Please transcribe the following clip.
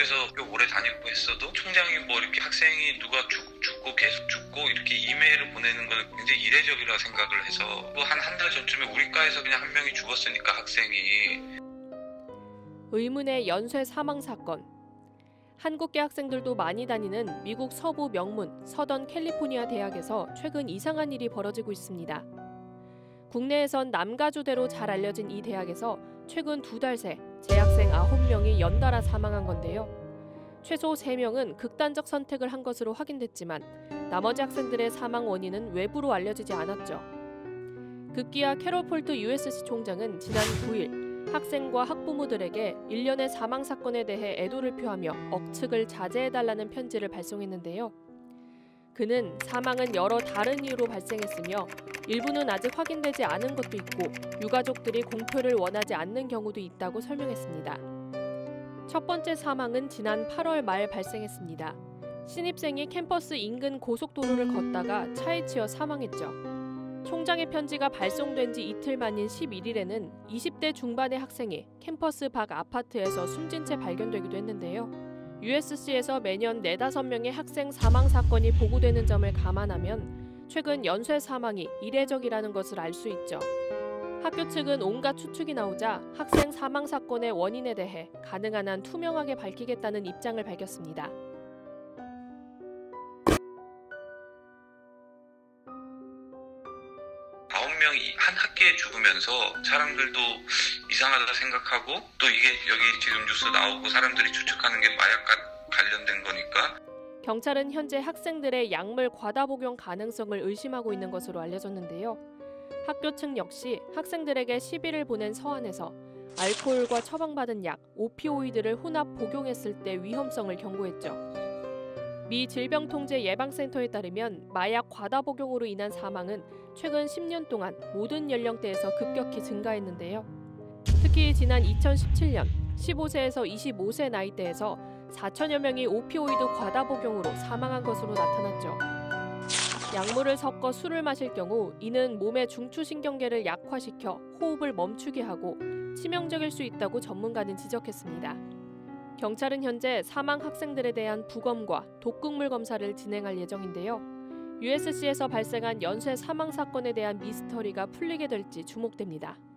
미국에서 오래 다니고 했어도 총장이 뭐 이렇게 학생이 누가 죽고 계속 죽고 이렇게 이메일을 보내는 건 굉장히 이례적이라 생각을 해서 한 달 전쯤에 우리 과에서 그냥 한 명이 죽었으니까 학생이. 의문의 연쇄 사망 사건. 한국계 학생들도 많이 다니는 미국 서부 명문 서던 캘리포니아 대학에서 최근 이상한 일이 벌어지고 있습니다. 국내에선 남가주대로 잘 알려진 이 대학에서 최근 2달 새 재학생 9명이 연달아 사망한 건데요. 최소 3명은 극단적 선택을 한 것으로 확인됐지만 나머지 학생들의 사망 원인은 외부로 알려지지 않았죠. 급기야 캐롤 폴트 USC 총장은 지난 9일 학생과 학부모들에게 일련의 사망 사건에 대해 애도를 표하며 억측을 자제해달라는 편지를 발송했는데요. 그는 사망은 여러 다른 이유로 발생했으며 일부는 아직 확인되지 않은 것도 있고 유가족들이 공표를 원하지 않는 경우도 있다고 설명했습니다. 첫 번째 사망은 지난 8월 말 발생했습니다. 신입생이 캠퍼스 인근 고속도로를 걷다가 차에 치여 사망했죠. 총장의 편지가 발송된 지 이틀 만인 11일에는 20대 중반의 학생이 캠퍼스 밖 아파트에서 숨진 채 발견되기도 했는데요. USC에서 매년 4-5명의 학생 사망 사건이 보고되는 점을 감안하면 최근 연쇄 사망이 이례적이라는 것을 알 수 있죠. 학교 측은 온갖 추측이 나오자 학생 사망 사건의 원인에 대해 가능한 한 투명하게 밝히겠다는 입장을 밝혔습니다. 9명이 한 학기에 죽으면서 사람들도 이상하다 생각하고 또 이게 여기 지금 뉴스 나오고 사람들이 추측하는 게 마약과 관련된 거니까. 경찰은 현재 학생들의 약물 과다 복용 가능성을 의심하고 있는 것으로 알려졌는데요. 학교 측 역시 학생들에게 시비를 보낸 서한에서 알코올과 처방받은 약, 오피오이드를 혼합 복용했을 때 위험성을 경고했죠. 미 질병통제예방센터에 따르면 마약 과다 복용으로 인한 사망은 최근 10년 동안 모든 연령대에서 급격히 증가했는데요. 특히 지난 2017년 15세에서 25세 나이대에서 4천여 명이 오피오이드 과다 복용으로 사망한 것으로 나타났죠. 약물을 섞어 술을 마실 경우 이는 몸의 중추신경계를 약화시켜 호흡을 멈추게 하고 치명적일 수 있다고 전문가는 지적했습니다. 경찰은 현재 사망 학생들에 대한 부검과 독극물 검사를 진행할 예정인데요. USC에서 발생한 연쇄 사망 사건에 대한 미스터리가 풀리게 될지 주목됩니다.